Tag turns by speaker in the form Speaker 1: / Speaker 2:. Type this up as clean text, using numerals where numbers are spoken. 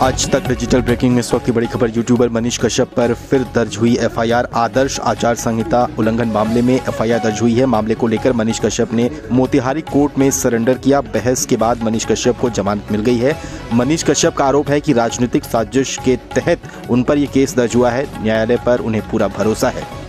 Speaker 1: आज तक digital breaking में इस वक्त की बड़ी खबर। यूट्यूबर मनीष कश्यप पर फिर दर्ज हुई एफआईआर। आदर्श आचार संहिता उल्लंघन मामले में एफआईआर दर्ज हुई है। मामले को लेकर मनीष कश्यप ने मोतिहारी कोर्ट में सरेंडर किया। बहस के बाद मनीष कश्यप को जमानत मिल गई है। मनीष कश्यप का आरोप है कि राजनीतिक साजिश के तहत उन पर यह केस दर्ज हुआ है। न्यायालय पर उन्हें पूरा भरोसा है।